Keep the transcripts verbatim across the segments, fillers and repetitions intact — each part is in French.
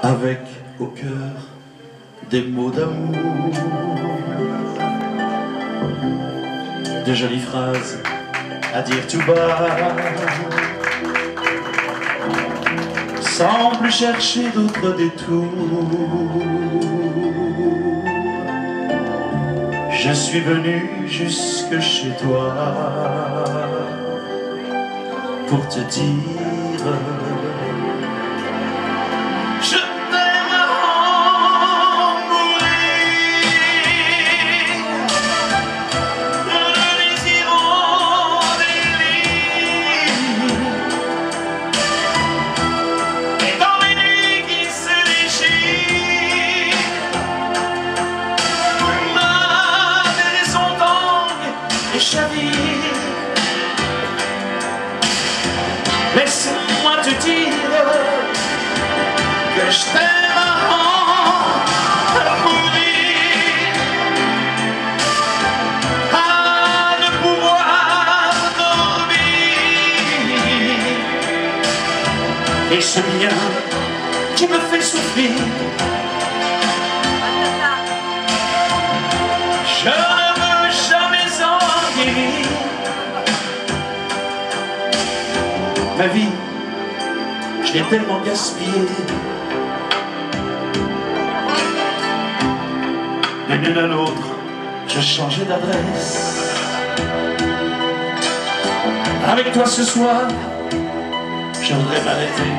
avec au cœur des mots d'amour, de jolies phrases à dire tout bas, sans plus chercher d'autres détours. Je suis venu jusque chez toi pour te dire je t'aime en mourir. Le désir en délire, et dans les nuits qui se déchirent, ma maison tangue et chavire. Laisse-moi te dire que je t'aime à mourir, à ne pouvoir dormir. Et ce bien qui me fait souffrir, je ne veux jamais en guérir. Ma vie, je l'ai tellement gaspillée. De l'une à l'autre, je changeais d'adresse. Avec toi ce soir, je voudrais m'arrêter.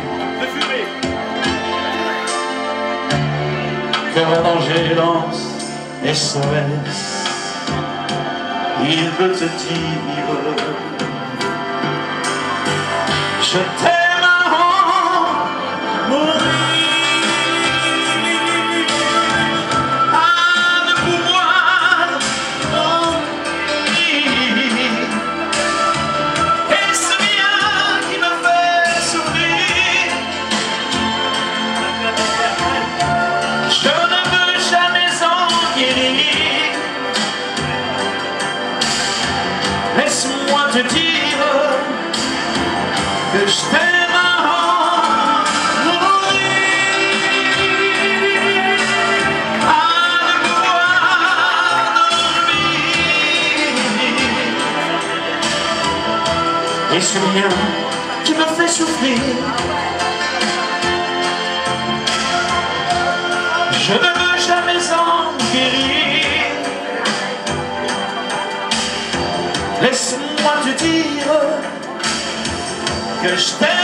Cœur en danger lance S O S. Il veut te dire je t'aime en mourir, à ne pouvoir dormir. Et ce bien qui me fait souffrir, je ne veux jamais en guérir. Laisse-moi te dire que je t'aime en mourir, à ne pouvoir dormir. Et ce bien qui me fait souffrir, je ne veux jamais en guérir. Laisse-moi te dire que je t'aime.